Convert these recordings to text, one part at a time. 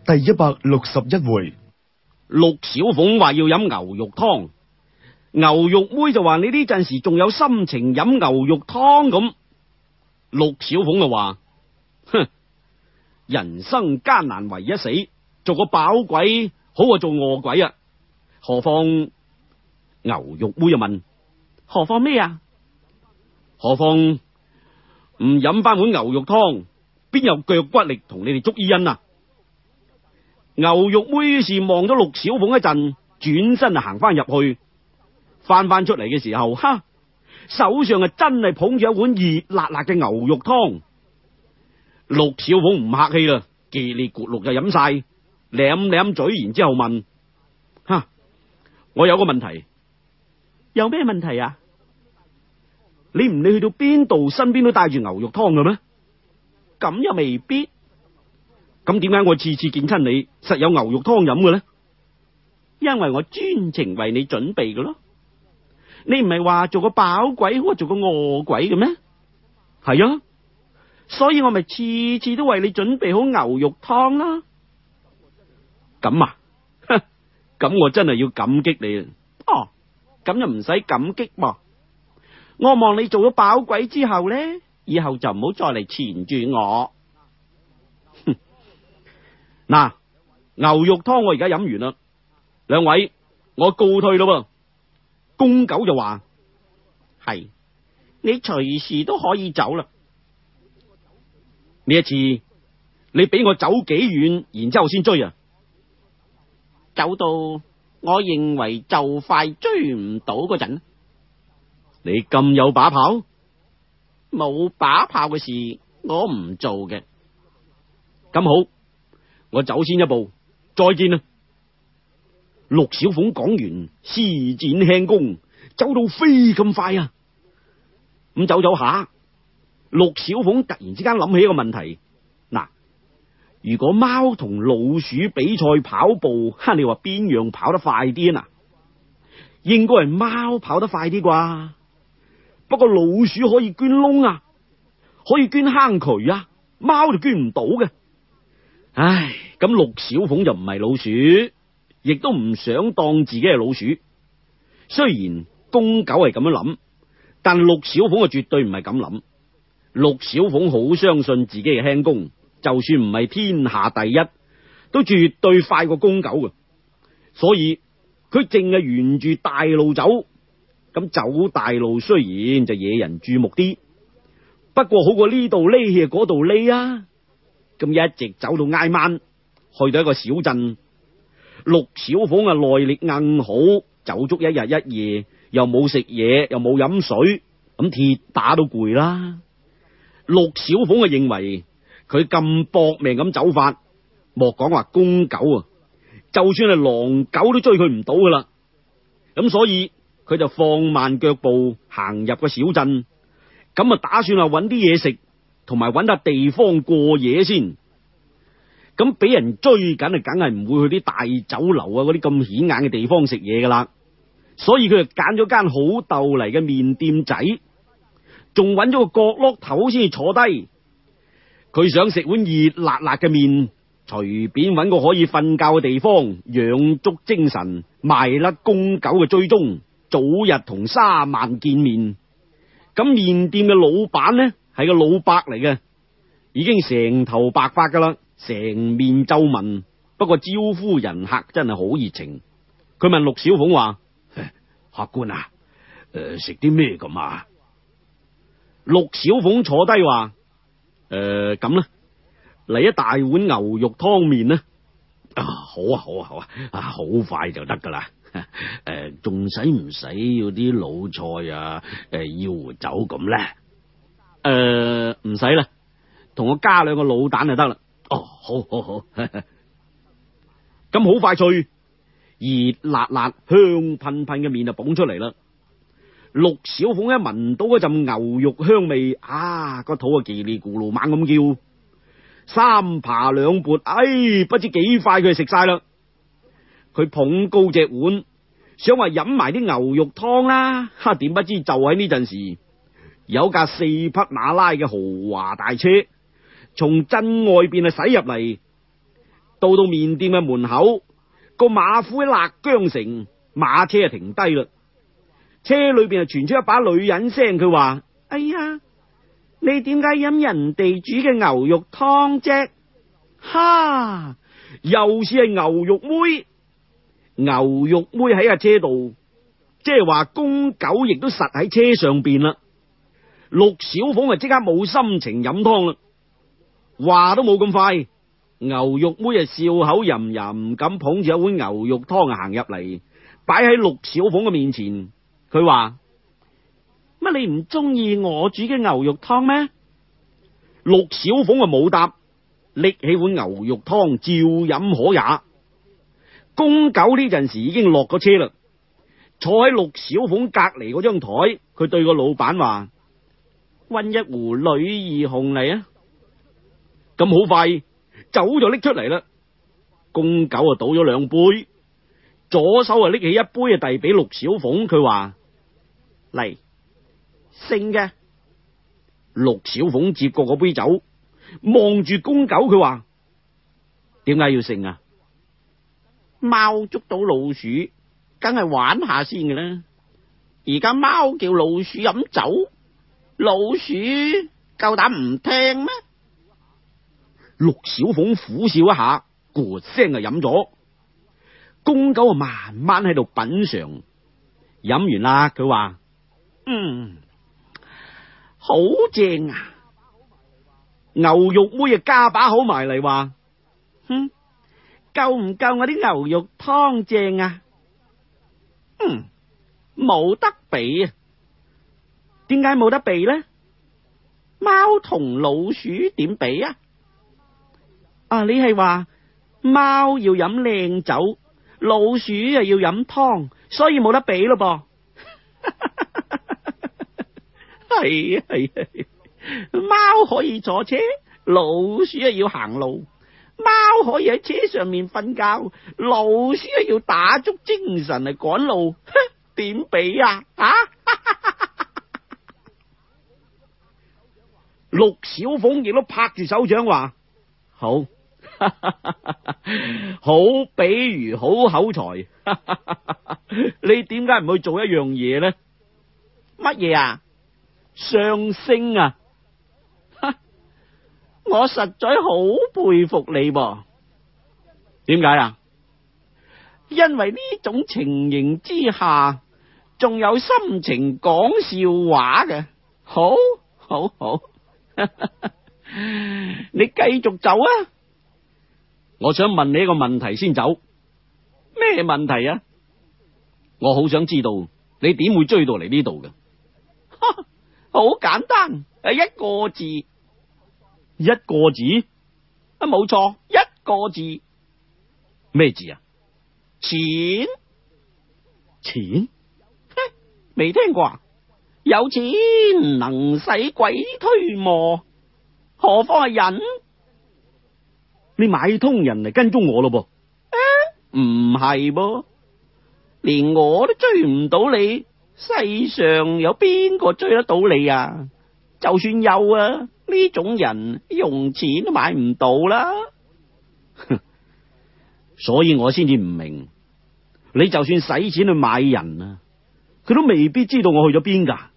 第161回， 陸小鳳話要飲牛肉湯，牛肉妹就話你呢陣時仲有心情飲牛肉湯咁。陸小鳳就話：哼，人生艱難為一死，做個飽鬼好過做餓鬼啊！何況牛肉妹就問：何況咩啊？何況唔飲翻碗牛肉湯，邊有腳骨力同你哋捉伊人啊？牛肉妹於是望咗陸小鳳一陣，轉身就行翻入去。翻出嚟嘅時候，哈，手上真係捧住一碗熱辣辣嘅牛肉湯。陸小鳳唔客氣啦，嘰里咕嚕就飲晒，舐舐嘴，然之後問：哈，我有個問題。有咩問題啊？你唔理去到邊度，身邊都帶住牛肉湯嘅咩？咁又未必。咁點解我次次見親你，實有牛肉湯飲嘅呢？因為我專程為你準備嘅咯。你唔係話做個飽鬼好過做個餓鬼嘅咩？係啊，所以我咪次次都為你準備好牛肉湯啦。咁啊，咁我真係要感激你啊！哦，咁就唔使感激噃。我望你做咗飽鬼之後呢，以後就唔好再嚟纏住我。嗱，牛肉湯我而家飲完啦，兩位我告退咯噃。公狗就話：係，你隨時都可以走啦。呢一次你俾我走幾遠，然之後先追啊？走到我認為就快追唔到嗰陣。你咁有把炮？冇把炮嘅事我唔做嘅。咁好，我走先一步，再見啦。陸小鳳講完，施展輕功，走到飛咁快啊！咁走下，陸小鳳突然之間諗起一個問題：嗱，如果貓同老鼠比賽跑步，你話邊樣跑得快啲啊？嗱，應該係貓跑得快啲啩？不過老鼠可以捐窿啊，可以捐坑渠啊，貓就捐唔到嘅。唉，咁陸小鳳就唔係老鼠，亦都唔想當自己係老鼠。雖然公狗係咁樣諗，但陸小鳳就絕對唔係咁諗。陸小鳳好相信自己嘅輕功，就算唔係天下第一，都絕對快過公狗嘅。所以佢淨係沿住大路走。咁走大路雖然就惹人注目啲，不過好過呢度匿嗰度匿啊！咁一直走到挨晚，去到一個小鎮。陸小鳳啊，耐力硬好，走足一日一夜，又冇食嘢，又冇飲水，咁鐵打都攰啦。陸小鳳啊，認為佢咁搏命咁走法，莫講話公狗啊，就算係狼狗都追佢唔到噶啦。咁所以佢就放慢腳步行入個小鎮，咁啊打算揾啲嘢食，同埋揾笪地方過夜先。咁俾人追緊啊，梗係唔會去啲大酒樓啊嗰啲咁顯眼嘅地方食嘢噶啦。所以佢就揀咗間好逗嚟嘅麵店仔，仲揾咗個角落頭先至坐低。佢想食碗熱辣辣嘅麵，隨便揾個可以瞓覺嘅地方，養足精神，賣甩公狗嘅追蹤，早日同沙曼見面。咁麵店嘅老闆呢，係個老伯嚟嘅，已經成頭白髮噶啦，成面皺紋，不過招呼人客真係好熱情。佢問陸小鳳話：客官啊，食啲咩咁啊？陸小鳳坐低話：咁啦，嚟一大碗牛肉湯麵啦。好啊好啊好啊，好快就得噶啦。仲使唔使要啲老菜啊？要壺酒咁咧？唔使啦，同我加兩個滷蛋就得啦。哦，好好好。咁好快脆，熱辣辣、香噴噴嘅麵就捧出嚟啦。陸小鳳一聞到嗰陣牛肉香味，個肚啊嘰里咕嚕猛咁叫，三扒兩撥，不知幾快佢就食晒啦。佢捧高隻碗，想話飲埋啲牛肉湯啦，點不知就喺呢陣時，有架4匹馬拉嘅豪華大車從鎮外邊駛入嚟。 到麵店嘅門口，個馬夫喺勒江城，馬車就停低啦。車裏邊傳出一把女人聲，佢話：哎呀，你點解飲人哋煮嘅牛肉湯啫？哈，又是係牛肉妹。牛肉妹喺架車度，即係話公狗亦都實喺車上邊啦。陸小鳳啊，即刻冇心情飲湯啦。話都冇咁快，牛肉妹啊笑口吟吟咁捧住一碗牛肉湯行入嚟，擺喺陸小鳳嘅面前。佢話：乜你唔中意我煮嘅牛肉湯咩？陸小鳳啊冇答，拎起碗牛肉湯照飲可也。公狗呢陣時已經落咗車啦，坐喺陸小鳳隔籬嗰張台，佢對個老闆話：溫一壺女兒紅嚟啊！咁好快酒就拎出嚟啦。公狗啊倒咗兩杯，左手啊拎起一杯啊遞俾陸小鳳，佢話：嚟，勝嘅。陸小鳳接過嗰杯酒，望住公狗，佢話：點解要勝啊？貓捉到老鼠，梗係玩下先嘅啦。而家貓叫老鼠飲酒，老鼠夠膽唔聽咩？陸小鳳苦笑一下，咕聲就飲咗。公狗啊慢慢喺度品嘗，飲完啦，佢話：好正啊！牛肉妹啊加把口埋嚟話：夠唔夠我啲牛肉湯正啊？冇得比啊！點解冇得比呢？貓同老鼠點比啊？你係話貓要飲靚酒，老鼠又要飲湯，所以冇得比咯噃。係啊係啊，貓可以坐車，老鼠要行路。貓可以喺車上面瞓覺，老鼠要打足精神嚟趕路，點比啊？陸小鳳亦都拍住手掌話：好，好比喻，好口才。你點解唔去做一樣嘢呢？乜嘢啊？相聲啊！我實在好佩服你噃。點解啊？因為呢種情形之下，仲有心情講笑話嘅。好，好，好。你繼續走啊！我想問你一個問題先走。咩問題啊？我好想知道你點會追到嚟呢度嘅。好簡單，係一個字。一個字？冇錯，一個字。咩字啊？錢。錢？未聽過啊？有錢能使鬼推磨，何況係人？你買通人嚟跟蹤我咯噃？唔係噃，連我都追唔到你，世上有邊個追得到你啊？就算有啊，呢種人用錢都買唔到啦。所以我先至唔明，你就算使錢去買人啊，佢都未必知道我去咗邊噶。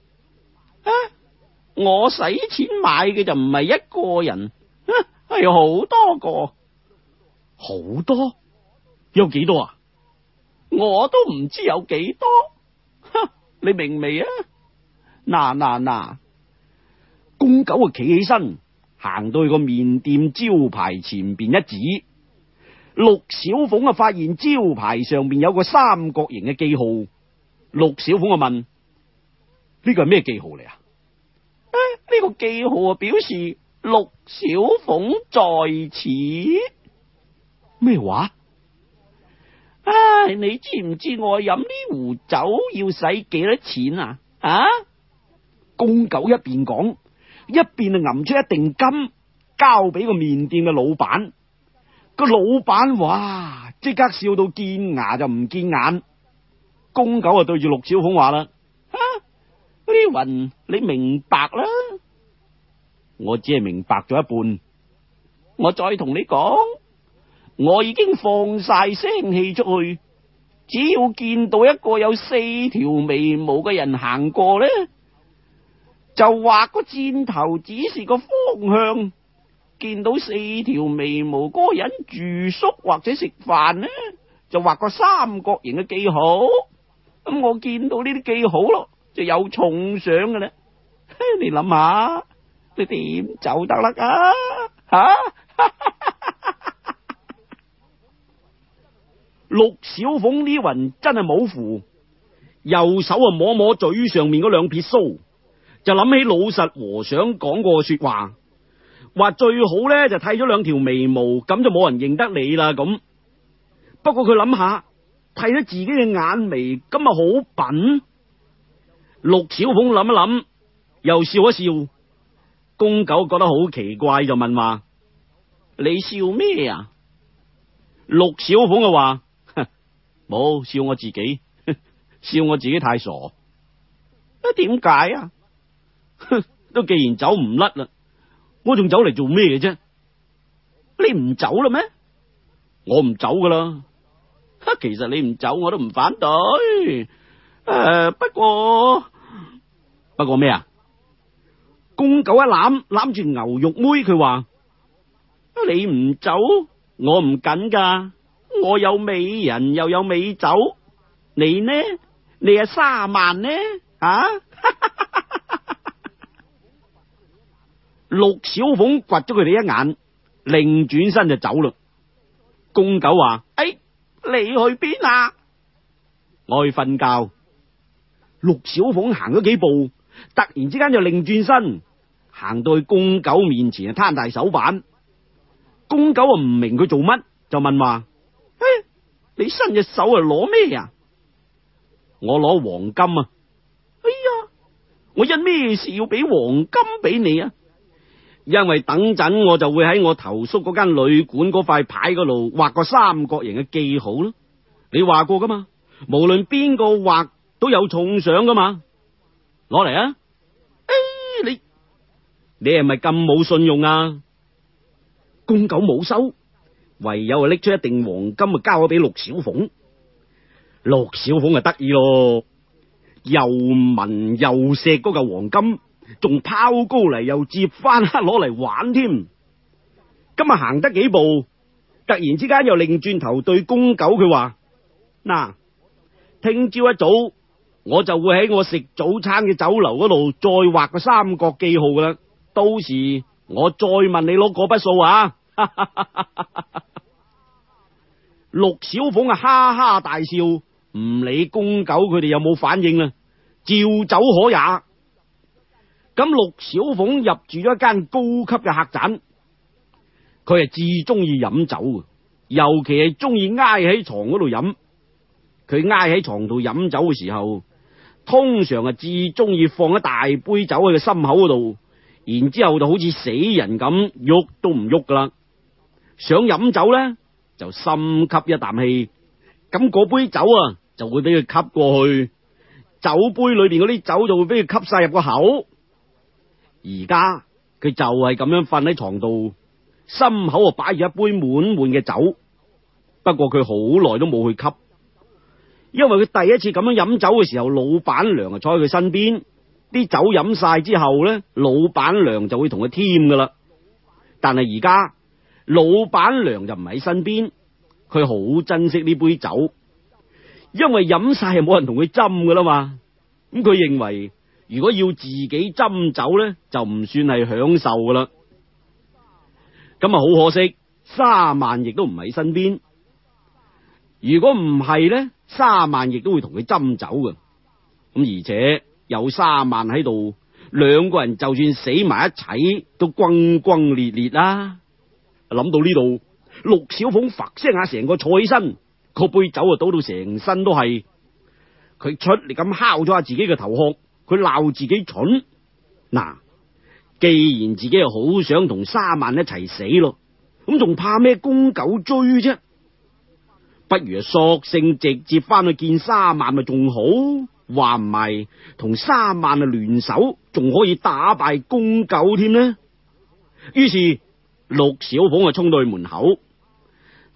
我使錢買嘅就唔係一個人，係好多個。好多？有幾多啊？我都唔知有幾多。你明未啊？嗱，公狗啊企起身，行到去個麵店招牌前邊一指。陸小鳳啊發現招牌上面有個三角形嘅記號。陸小鳳啊問：呢個係咩記號嚟啊？呢個記號啊表示陸小鳳在此。咩話？你知唔知我飲呢壺酒要使幾多錢啊？公狗一邊講，一邊啊揞出一錠金，交俾個麵店嘅老闆。個老闆哇，即刻笑到見牙就唔見眼。公狗啊對住陸小鳳話啦：呢云你明白啦。我只係明白咗一半。我再同你講， 我已經放晒聲氣出去，只要見到一個有4條眉毛嘅人行過呢，就畫個箭頭指示個方向，見到4條眉毛嗰個人住宿或者食飯呢，就畫個三角形嘅記號。咁我見到呢啲記號咯，就有重賞嘅啦。你諗下，你點走得啦啊？陸小鳳呢云真係冇符，右手摸摸嘴上面嗰2撇鬚，就諗起老實和尚講過說話，話最好呢就剃咗2條眉毛，咁就冇人認得你啦。咁不過佢諗下，剃咗自己嘅眼眉，咁咪好笨。陸小鳳諗一諗，又笑一笑。公狗覺得好奇怪，就問話：你笑咩啊？陸小鳳就話：冇，笑我自己，笑我自己太傻。點解啊？都既然走唔甩啦，我仲走嚟做咩嘅啫？你唔走啦咩？我唔走噶啦。其實你唔走我都唔反對。不過咩啊？公狗一攬住牛肉妹，佢話：你唔走，我唔緊噶。我有美人又有美酒，你呢？你係3萬呢？啊！陸小鳳掘咗佢哋一眼，另轉身就走啦。公狗話：你去邊啊？我去瞓覺。陸小鳳行咗幾步，突然之間就另轉身，行到去公狗面前，攤大手板。公狗唔明佢做乜，就問話：你伸隻手攞咩啊？我攞黃金啊！哎呀，我因咩事要俾黃金俾你啊？因為等陣我就會喺我投宿嗰間旅館嗰塊牌嗰度畫個三角形嘅記號咯。你話過噶嘛？無論邊個畫都有重賞噶嘛。攞嚟啊！你係咪咁冇信用啊？公狗冇收，唯有拎出一錠黃金啊，交咗俾陸小鳳。陸小鳳就得意咯，又聞又錫嗰嚿黃金，仲拋高嚟又接翻，攞嚟玩添。今日行得幾步，突然之間又擰轉頭對公狗佢話：嗱，聽朝一早我就會喺我食早餐嘅酒樓嗰度再畫個三角記號噶啦，到時我再問你攞嗰筆數啊！陸小鳳啊，哈哈大笑，唔理公狗佢哋有冇反應啦，照走可也。咁陸小鳳入住咗一間高級嘅客棧，佢係至中意飲酒，尤其係中意挨喺床嗰度飲。佢挨喺床度飲酒嘅時候，通常係至中意放一大杯酒喺個心口嗰度，然之後就好似死人咁喐都唔喐噶啦。想飲酒咧，就深吸一啖氣，咁嗰杯酒啊就會俾佢吸過去，酒杯裏邊嗰啲酒就會俾佢吸晒入個口。而家佢就係咁樣瞓喺床度，心口啊擺住一杯滿滿嘅酒。不過佢好耐都冇去吸，因為佢第一次咁樣飲酒嘅時候，老闆娘啊坐喺佢身邊，啲酒飲晒之後咧，老闆娘就會同佢添噶啦。但係而家老闆娘就唔喺身邊，佢好珍惜呢杯酒，因為飲晒係冇人同佢斟噶啦嘛。咁佢認為如果要自己斟酒咧，就唔算係享受噶啦。咁啊好可惜，沙曼亦都唔喺身邊。如果唔係咧，沙曼亦都會同佢斟酒嘅。咁而且有沙曼喺度，兩個人就算死埋一齊都轟轟烈烈啦。諗到呢度，陸小鳳發聲下，成個坐起身，個杯酒啊倒到成身都係。佢出力咁敲咗下自己嘅頭殼，佢鬧自己蠢。嗱，既然自己又好想同沙曼一齊死咯，咁仲怕咩公狗追啫？不如索性直接翻去見沙曼咪仲好，話唔係同沙曼啊聯手，仲可以打敗公狗添呢。於是陸小鳳啊衝到去門口，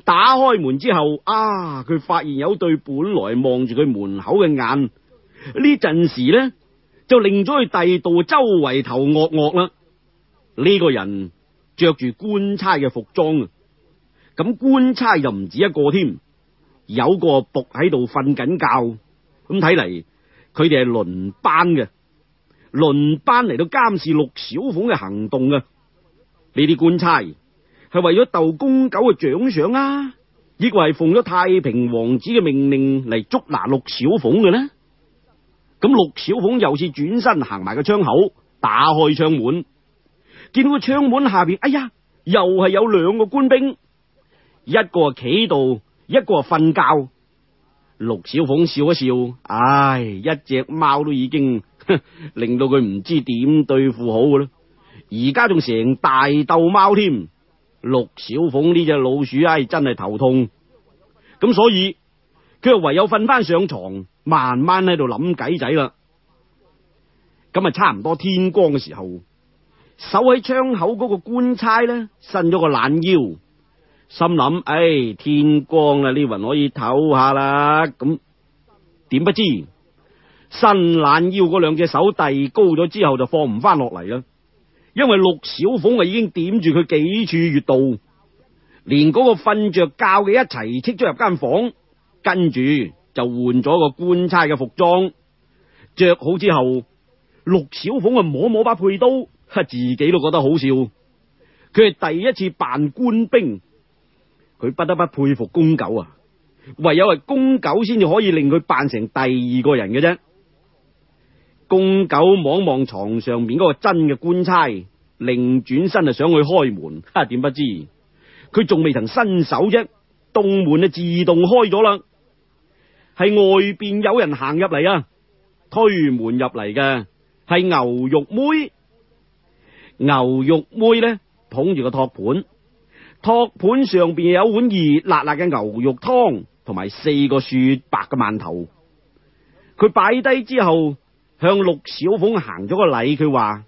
打開門之後，佢發現有對本來望住佢門口嘅眼，呢陣時呢就令咗佢第度周圍頭惡惡啦。呢個人着住官差嘅服裝啊，咁官差就唔止一個添，有個僕喺度瞓緊覺。咁睇嚟，佢哋係輪班嘅，輪班嚟到監視陸小鳳嘅行動嘅。呢啲官差係為咗鬥公狗嘅獎賞啊，抑或係奉咗太平王子嘅命令嚟捉拿陸小鳳嘅呢？咁陸小鳳又是轉身行埋個窗口，打開窗門，見到個窗門下邊，哎呀，又係有兩個官兵，一個係企度，一個係瞓覺。陸小鳳笑一笑，一隻貓都已經令到佢唔知點對付好嘅啦，而家仲成大鬥貓添。陸小鳳呢隻老鼠真係頭痛，咁所以佢又唯有瞓翻上床，慢慢喺度諗計仔啦。咁差唔多天光嘅時候，守喺窗口嗰個官差呢，伸咗個懶腰，心諗，天光啦，呢雲可以唞下啦。咁點不知伸懶腰嗰兩隻手遞高咗之後就放唔翻落嚟啦，因為陸小鳳已經點住佢幾處穴道，連嗰個瞓着覺嘅一齊斥咗入間房，跟住就換咗個官差嘅服裝，着好之後，陸小鳳摸摸把佩刀，自己都覺得好笑。佢係第一次扮官兵，佢不得不佩服公狗啊！唯有係公狗先至可以令佢扮成第二個人嘅啫。公狗望望床上面嗰個真嘅官差，另轉身就想去開門，點不知佢仲未曾伸手啫，洞門就自動開咗啦。係外邊有人行入嚟啊！推門入嚟嘅係牛肉妹。牛肉妹呢，捧住個托盤，托盤上邊有碗熱辣辣嘅牛肉湯，同埋4個雪白嘅饅頭。佢擺低之後，向陸小鳳行咗個禮，佢話：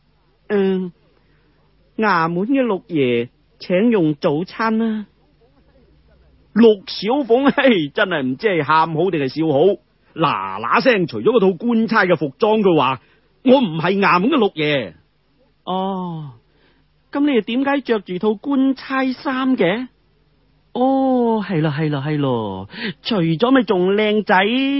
衙門嘅陸爺請用早餐啦。陸小鳳真係唔知係喊好定係笑好，嗱嗱聲除咗嗰套官差嘅服裝，佢話：我唔係衙門嘅陸爺。哦，咁你又點解着住套官差衫嘅？哦，係咯，除咗咪仲靚仔？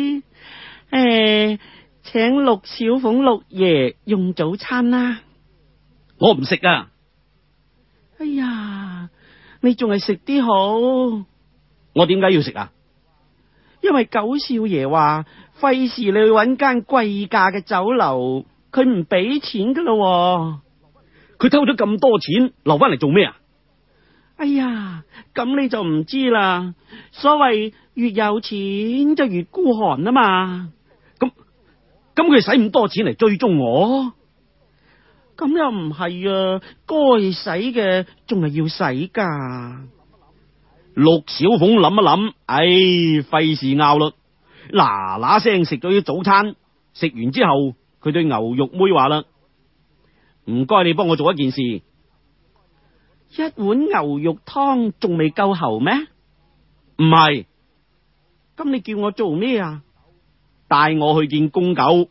請陸小鳳陸爺用早餐啦。我唔食啊！哎呀，你仲係食啲好。我點解要食啊？因為九少爺話費事你去搵間貴價嘅酒樓，佢唔俾錢噶咯。佢偷咗咁多錢留翻嚟做咩啊？哎呀，咁你就唔知啦。所謂越有錢就越孤寒啊嘛。咁佢使咁多錢嚟追蹤我？咁又唔係啊，該使嘅仲係要使噶。陸小鳳諗一諗，費事拗啦，嗱嗱聲食咗啲早餐。食完之後，佢對牛肉妹話啦：唔該，你幫我做一件事。一碗牛肉湯仲未夠喉咩？唔係。咁你叫我做咩啊？帶我去見公狗。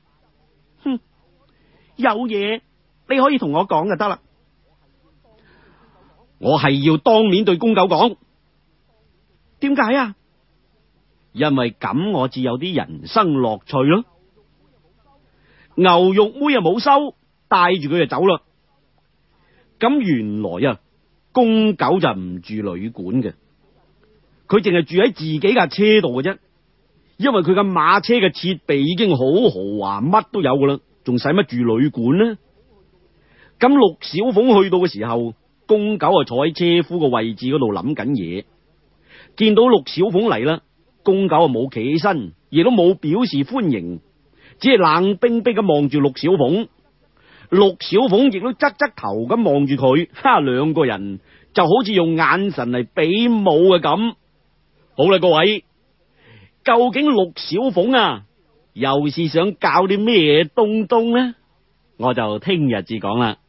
有嘢你可以同我講就得啦。我係要當面對公狗講。點解啊？因為咁我至有啲人生樂趣咯。牛肉妹又冇收，帶住佢就走啦。咁原來啊，公狗就唔住旅館嘅，佢淨係住喺自己架車度嘅啫。因為佢嘅馬車嘅設備已經好豪華，乜都有噶啦，仲使乜住旅館呢？咁陸小鳳去到嘅時候，公狗啊坐喺車夫個位置嗰度諗緊嘢，見到陸小鳳嚟啦，公狗啊冇企起身，亦都冇表示歡迎，只係冷冰冰咁望住陸小鳳。陸小鳳亦都側側頭咁望住佢，兩個人就好似用眼神嚟比武嘅咁。好啦，各位。究竟陸小鳳啊，又是想搞啲咩東東呢？我就聽日至講啦。